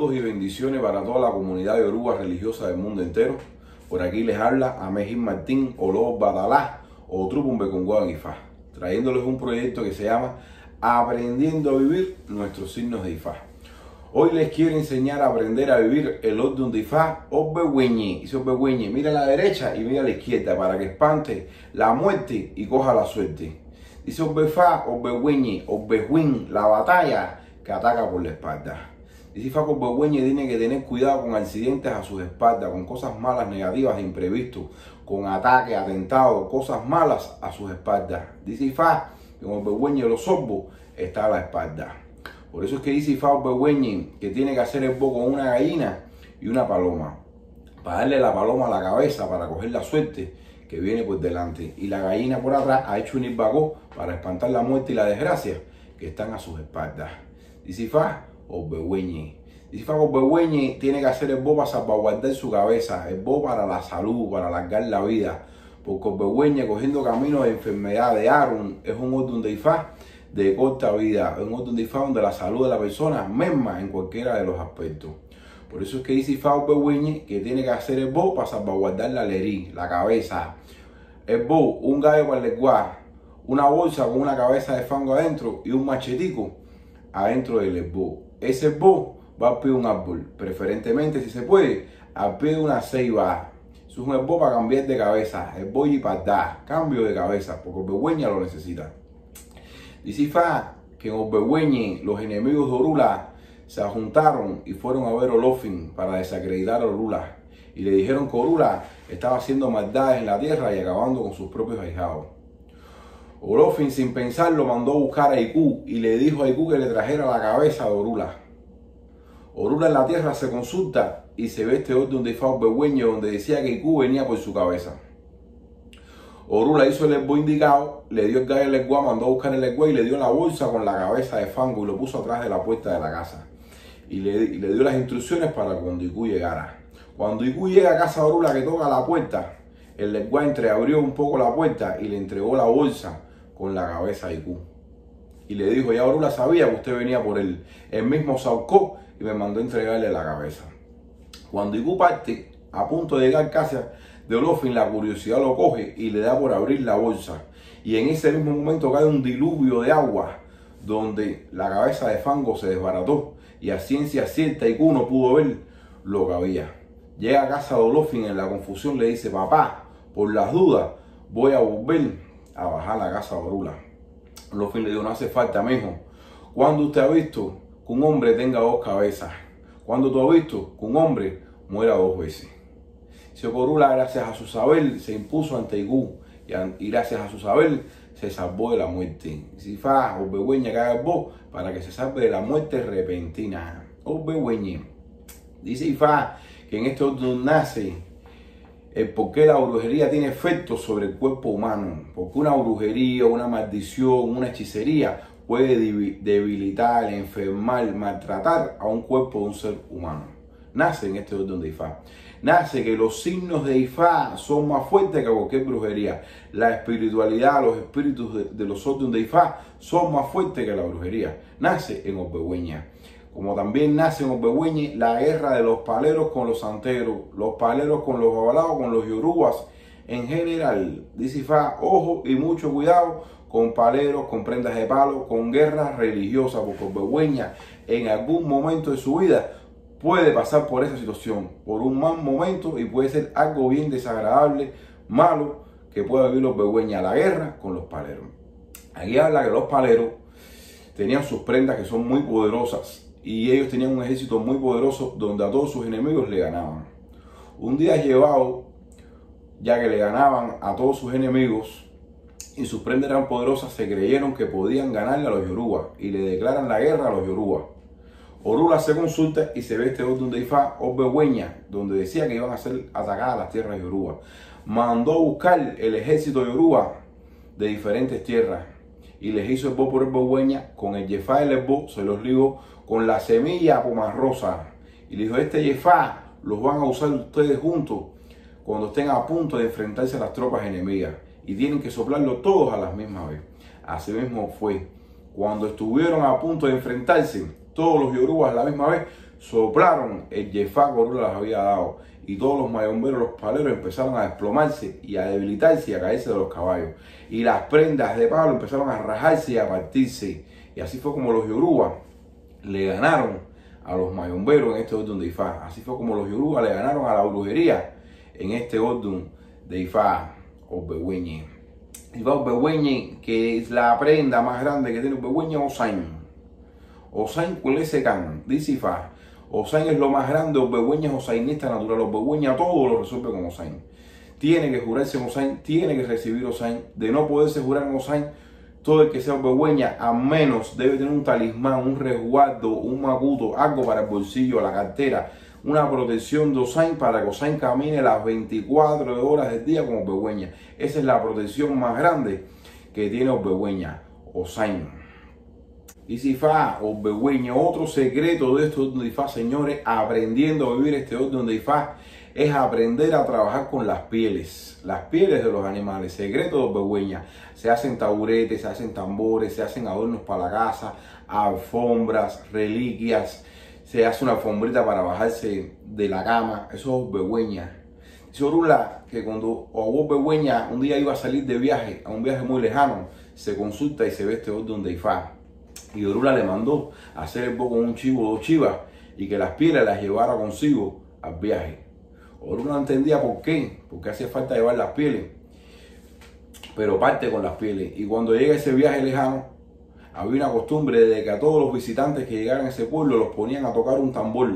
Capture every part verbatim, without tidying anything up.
Saludos y bendiciones para toda la comunidad yoruba religiosa del mundo entero. Por aquí les habla Amejim Martín, Olo Badalá, o Trupumbe con Guadifá, trayéndoles un proyecto que se llama Aprendiendo a Vivir Nuestros Signos de Ifá. Hoy les quiero enseñar a aprender a vivir el Odun de Ifá, Obbehueñe. Dice Obbehueñe, mira a la derecha y mira a la izquierda para que espante la muerte y coja la suerte. Dice Obbefá, Obbehueñe, Obbehuin, la batalla que ataca por la espalda. Dice Ifá que Obbehueñe tiene que tener cuidado con accidentes a sus espaldas, con cosas malas, negativas, imprevistos, con ataques, atentados, cosas malas a sus espaldas. Dice Ifá que en Obbehueñe los orbos está a la espalda. Por eso es que dice Ifá Obbehueñe que tiene que hacer el bo con una gallina y una paloma, para darle la paloma a la cabeza, para coger la suerte que viene por delante, y la gallina por atrás ha hecho un irbagó para espantar la muerte y la desgracia que están a sus espaldas. Dice Ifá Obbehueñe. Dice Ifá Obbehueñe tiene que hacer el bo para salvaguardar su cabeza, el bo para la salud, para alargar la vida, porque Obbehueñe, cogiendo camino de enfermedad de Arun, es un Odun de Ifá de corta vida, es un Odun de Ifá donde la salud de la persona merma en cualquiera de los aspectos. Por eso es que dice Ifá Obbehueñe que tiene que hacer el bo para salvaguardar la lerí, la cabeza. El bo, un gallo para el lenguaje, una bolsa con una cabeza de fango adentro y un machetico adentro del bo. Ese bo va al pie de un árbol, preferentemente, si se puede, al pie de una ceiba. Eso es un bo para cambiar de cabeza, el bo y para dar cambio de cabeza, porque Obbehueñe lo necesita. Dice Ifá que en Obbehueñe los enemigos de Orula se juntaron y fueron a ver a Olofin para desacreditar a Orula, y le dijeron que Orula estaba haciendo maldades en la tierra y acabando con sus propios ahijados. Olofin, sin pensarlo, mandó a buscar a Iku y le dijo a Iku que le trajera la cabeza de Orula. Orula en la tierra se consulta y se ve este orden de Ifá Obbehueñe donde decía que Iku venía por su cabeza. Orula hizo el esbo indicado, le dio el gallo al esguá, mandó a buscar el esguá y le dio la bolsa con la cabeza de fango y lo puso atrás de la puerta de la casa. Y le, y le dio las instrucciones para cuando Iku llegara. Cuando Iku llega a casa de Orula, que toca la puerta, el esguá entreabrió un poco la puerta y le entregó la bolsa con la cabeza de Iku. Y le dijo, ya Orula sabía que usted venía por él. Él mismo saucó y me mandó a entregarle la cabeza. Cuando Iku parte, a punto de llegar a casa de Olofin, la curiosidad lo coge y le da por abrir la bolsa. Y en ese mismo momento cae un diluvio de agua donde la cabeza de fango se desbarató. Y a ciencia cierta Iku no pudo ver lo que había. Llega a casa de Olofin, en la confusión le dice, papá, por las dudas voy a volver a bajar a la casa de Orula. Olofin le dijo, no hace falta, mijo. ¿Cuándo usted ha visto que un hombre tenga dos cabezas? ¿Cuándo tú has visto que un hombre muera dos veces? Si Orula, gracias a su saber, se impuso ante Iku y gracias a su saber se salvó de la muerte. Si Ifá Obbehueñe que haga el bo para que se salve de la muerte repentina. Obbehueñe. Dice Ifá que en este orden nace el por qué la brujería tiene efectos sobre el cuerpo humano. Porque una brujería, una maldición, una hechicería puede debilitar, enfermar, maltratar a un cuerpo de un ser humano. Nace en este orden de Ifá. Nace que los signos de Ifá son más fuertes que cualquier brujería. La espiritualidad, los espíritus de, de los órdenes de Ifá son más fuertes que la brujería. Nace en Obbehueñe. Como también nace en Obbehueñe la guerra de los paleros con los santeros, los paleros con los babalaos, con los yorubas en general. Dice Ifá, ojo y mucho cuidado con paleros, con prendas de palo, con guerras religiosas, porque Obbehueñe en algún momento de su vida puede pasar por esa situación, por un mal momento, y puede ser algo bien desagradable, malo, que pueda vivir los Obbehueñe, la guerra con los paleros. Aquí habla que los paleros tenían sus prendas que son muy poderosas y ellos tenían un ejército muy poderoso donde a todos sus enemigos le ganaban. Un día llevado, ya que le ganaban a todos sus enemigos y sus prendas eran poderosas, se creyeron que podían ganarle a los yorubas y le declaran la guerra a los yorubas. Orula se consulta y se ve este orden de Ifá Obbehueñe, donde decía que iban a ser atacadas las tierras yoruba. Mandó a buscar el ejército yoruba de diferentes tierras y les hizo el bo por Obbehueñe. Con el yefá del esbo se los ligó con la semilla pomarrosa y le dijo, este yefá los van a usar ustedes juntos cuando estén a punto de enfrentarse a las tropas enemigas y tienen que soplarlo todos a la misma vez. Así mismo fue. Cuando estuvieron a punto de enfrentarse todos los yorubas a la misma vez, soplaron el yefá que Orula les había dado y todos los mayomberos, los paleros empezaron a desplomarse y a debilitarse y a caerse de los caballos. Y las prendas de palo empezaron a rajarse y a partirse. Y así fue como los Yoruba le ganaron a los mayomberos en este orden de Ifá. Así fue como los Yoruba le ganaron a la brujería en este orden de Ifá Obeweñe. Ifá Obeweñe, que es la prenda más grande que tiene Obeweñe, Osain. Osain Kulesekan, dice Ifá. Osain es lo más grande, Obeweñe es osainista natural. Obeweñe todo lo resuelve con Osain. Tiene que jurarse en Osain, tiene que recibir Osain. De no poderse jurar en Osain, todo el que sea Obeweñe, a menos debe tener un talismán, un resguardo, un macuto, algo para el bolsillo, la cartera, una protección de Osain para que Osain camine las veinticuatro horas del día como Obeweñe. Esa es la protección más grande que tiene Obeweñe, Osain. Dice Ifá Obeweñe, otro secreto de este orden de Ifá, señores, aprendiendo a vivir este orden de Ifá, es aprender a trabajar con las pieles, las pieles de los animales. Secreto de Obeweñe, se hacen taburetes, se hacen tambores, se hacen adornos para la casa, alfombras, reliquias, se hace una alfombrita para bajarse de la cama. Eso es Obeweñe. Dice Orula que cuando Obeweñe un día iba a salir de viaje, a un viaje muy lejano, se consulta y se ve este orden de Ifá. Y Orula le mandó a hacer el bo con un chivo o dos chivas y que las pieles las llevara consigo al viaje. Orula no entendía por qué, porque hacía falta llevar las pieles, pero parte con las pieles. Y cuando llega ese viaje lejano, había una costumbre de que a todos los visitantes que llegaran a ese pueblo los ponían a tocar un tambor.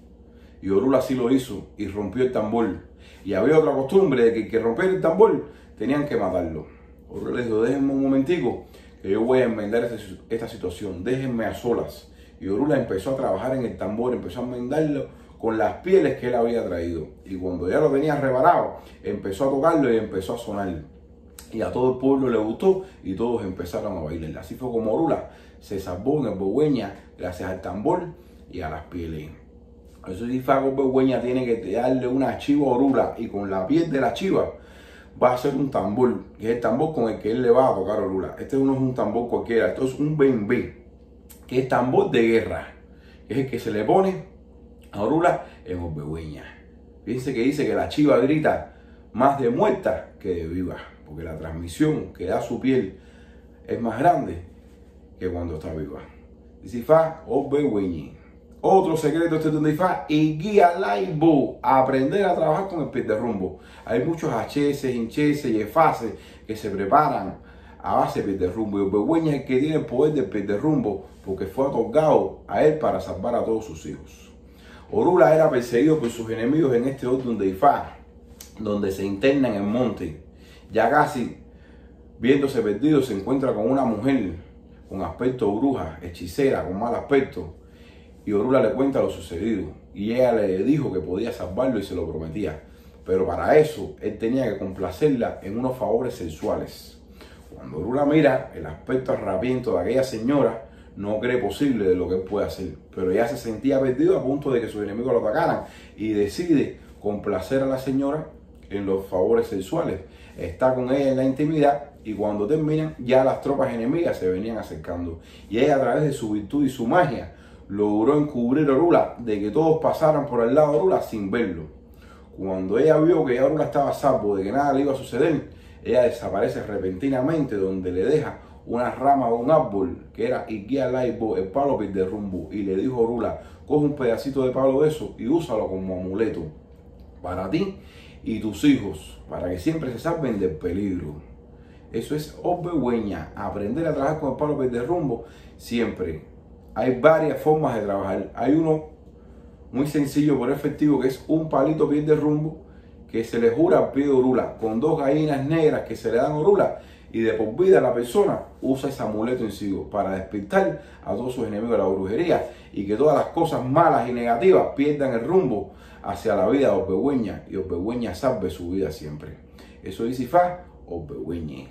Y Orula así lo hizo y rompió el tambor. Y había otra costumbre de que el que rompiera el tambor tenían que matarlo. Orula le dijo, déjenme un momentico, que yo voy a enmendar esta situación, déjenme a solas. Y Orula empezó a trabajar en el tambor, empezó a enmendarlo con las pieles que él había traído. Y cuando ya lo tenía reparado, empezó a tocarlo y empezó a sonar. Y a todo el pueblo le gustó y todos empezaron a bailar. Así fue como Orula se salvó en Obeweñe gracias al tambor y a las pieles. Eso sí, Obeweñe tiene que darle una chiva a Orula y con la piel de la chiva va a ser un tambor, que es el tambor con el que él le va a tocar a Orula. Este no es un tambor cualquiera, esto es un bembé, que es tambor de guerra, que es el que se le pone a Orula en Obeweñe. Fíjense que dice que la chiva grita más de muerta que de viva, porque la transmisión que da su piel es más grande que cuando está viva. Dice Ifá Obeweñe. Otro secreto este donde Ifá y guía laibo, aprender a trabajar con el pie de rumbo. Hay muchos hacheses, hincheses y efaces que se preparan a base de pie de rumbo. Y Obeweñe es el que tiene el poder del pie de rumbo porque fue otorgado a él para salvar a todos sus hijos. Orula era perseguido por sus enemigos en este orden de Ifá, donde se interna en el monte. Ya casi viéndose perdido, se encuentra con una mujer con aspecto bruja, hechicera, con mal aspecto. Y Orula le cuenta lo sucedido. Y ella le dijo que podía salvarlo y se lo prometía. Pero para eso, él tenía que complacerla en unos favores sexuales. Cuando Orula mira el aspecto arrapiento de aquella señora, no cree posible de lo que él puede hacer. Pero ella se sentía perdido a punto de que sus enemigos lo atacaran. Y decide complacer a la señora en los favores sexuales. Está con ella en la intimidad y cuando terminan ya las tropas enemigas se venían acercando. Y ella, a través de su virtud y su magia, logró encubrir a Orula de que todos pasaran por el lado de Orula sin verlo. Cuando ella vio que Orula estaba a salvo, de que nada le iba a suceder, ella desaparece repentinamente, donde le deja una rama de un árbol que era Iguía Laibo, el palo de rumbo, y le dijo a Orula, coge un pedacito de palo de eso y úsalo como amuleto para ti y tus hijos, para que siempre se salven del peligro. Eso es Obeweñe, aprender a trabajar con el palo de rumbo siempre. Hay varias formas de trabajar. Hay uno muy sencillo pero efectivo, que es un palito pie de rumbo que se le jura al pie de Orula con dos gallinas negras que se le dan a Orula, y de por vida la persona usa ese amuleto en sí para despertar a todos sus enemigos de la brujería y que todas las cosas malas y negativas pierdan el rumbo hacia la vida de Obeweñe y Obeweñe salve su vida siempre. Eso dice Ifá Obeweñe.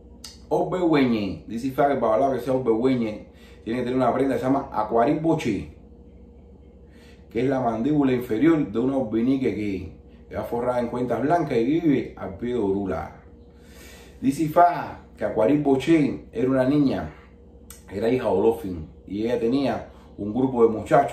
Obeweñe, dice Ifá que para hablar que sea Obeweñe tiene que tener una prenda que se llama Acuaribochi, que es la mandíbula inferior de una orbinique que va forrada en cuentas blancas y vive al pie de Orula. Dice Ifá que Acuaribochi era una niña, era hija de Olofin, y ella tenía un grupo de muchachos que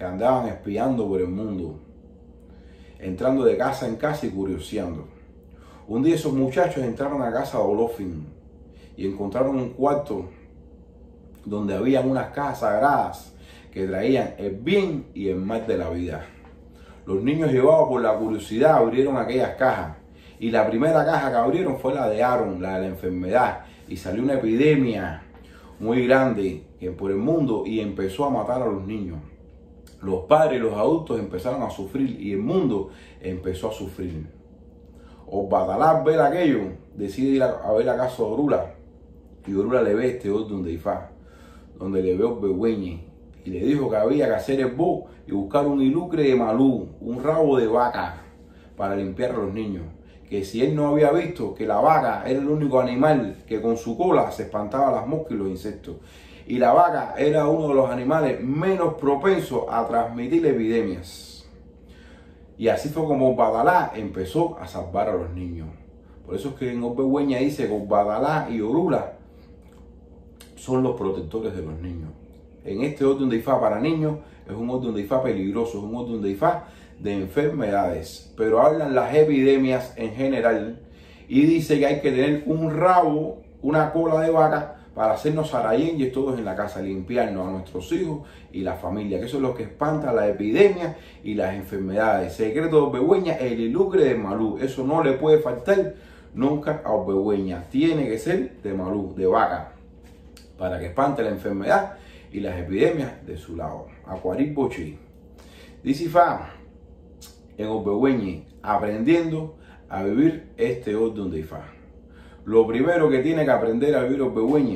que andaban espiando por el mundo, entrando de casa en casa y curioseando. Un día esos muchachos entraron a casa de Olofin y encontraron un cuarto donde había unas cajas sagradas que traían el bien y el mal de la vida. Los niños, llevados por la curiosidad, abrieron aquellas cajas y la primera caja que abrieron fue la de Aaron, la de la enfermedad, y salió una epidemia muy grande por el mundo y empezó a matar a los niños. Los padres y los adultos empezaron a sufrir y el mundo empezó a sufrir. Obatalá, ver aquello, decide ir a, a ver la casa de Orula, y Orula le ve este orden de Ifá, donde le ve Obbehueñe, y le dijo que había que hacer el bo y buscar un ilucre de malú, un rabo de vaca, para limpiar a los niños. Que si él no había visto que la vaca era el único animal que con su cola se espantaba las moscas y los insectos, y la vaca era uno de los animales menos propensos a transmitir epidemias. Y así fue como Obatalá empezó a salvar a los niños. Por eso es que en Obbehueñe dice que Obatalá y Orula son los protectores de los niños. En este orden de Ifá para niños es un orden de Ifá peligroso, es un orden de Ifá de enfermedades, pero hablan las epidemias en general y dice que hay que tener un rabo, una cola de vaca para hacernos arayengues todos en la casa, limpiarnos a nuestros hijos y la familia, que eso es lo que espanta las epidemias y las enfermedades. Secreto de Obbehueñe, el ilucre de malú, eso no le puede faltar nunca a Obbehueñe, tiene que ser de malú, de vaca, para que espante la enfermedad y las epidemias de su lado. Acuarit Bochi. Dice Ifá en Obbehueñe, aprendiendo a vivir este orden de Ifá. Lo primero que tiene que aprender a vivir Obbehueñe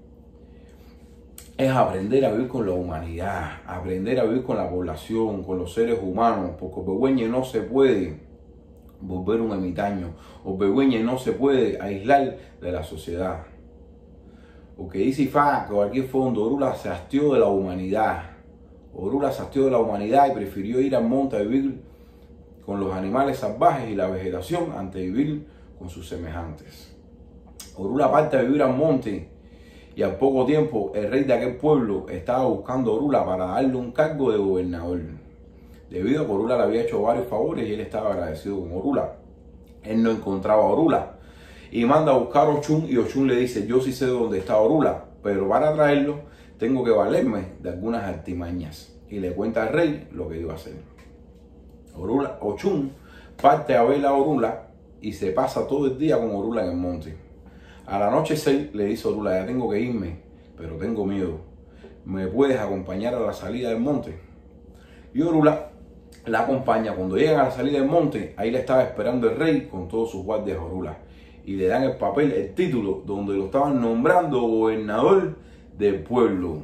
es aprender a vivir con la humanidad, aprender a vivir con la población, con los seres humanos, porque Obbehueñe no se puede volver un ermitaño, Obbehueñe no se puede aislar de la sociedad. Porque dice Ifá que cualquier fondo, Orula se hastió de la humanidad. Orula se hastió de la humanidad y prefirió ir al monte a vivir con los animales salvajes y la vegetación antes de vivir con sus semejantes. Orula parte a vivir al monte y al poco tiempo el rey de aquel pueblo estaba buscando a Orula para darle un cargo de gobernador. Debido a que Orula le había hecho varios favores y él estaba agradecido con Orula. Él no encontraba a Orula y manda a buscar a Ochun y Ochun le dice: yo sí sé dónde está Orula, pero para traerlo tengo que valerme de algunas artimañas. Y le cuenta al rey lo que iba a hacer. Orula, Ochun parte a ver a Orula y se pasa todo el día con Orula en el monte. Al anochecer le dice a Orula: ya tengo que irme, pero tengo miedo. ¿Me puedes acompañar a la salida del monte? Y Orula la acompaña. Cuando llegan a la salida del monte, ahí le estaba esperando el rey con todos sus guardias a Orula. Y le dan el papel, el título, donde lo estaban nombrando gobernador del pueblo.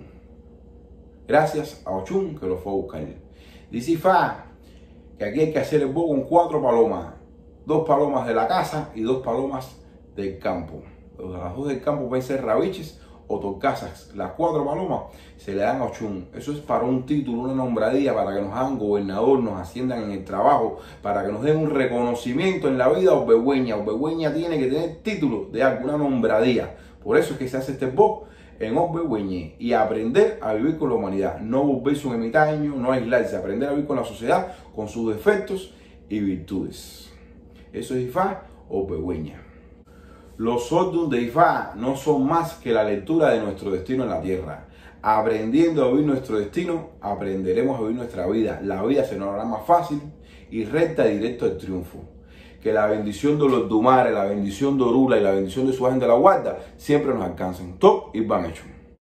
Gracias a Ochun que lo fue a buscar. Dice Ifá que aquí hay que hacer el bo con cuatro palomas. Dos palomas de la casa y dos palomas del campo. Las dos del campo pueden ser rabiches o torcasas. Las cuatro palomas se le dan a Ochun. Eso es para un título, una nombradía, para que nos hagan gobernador, nos asciendan en el trabajo, para que nos den un reconocimiento en la vida. Obbehueñe. Obbehueñe tiene que tener título de alguna nombradía. Por eso es que se hace este bo en Obbehueñe y aprender a vivir con la humanidad. No volverse un ermitaño, no aislarse, aprender a vivir con la sociedad, con sus defectos y virtudes. Eso es Ifá Obbehueñe. Los órdenes de Ifá no son más que la lectura de nuestro destino en la tierra. Aprendiendo a vivir nuestro destino, aprenderemos a vivir nuestra vida. La vida se nos hará más fácil y recta y directo al triunfo. Que la bendición de los Dumares, la bendición de Orula y la bendición de su ángel de la guarda siempre nos alcancen. Top y van hecho.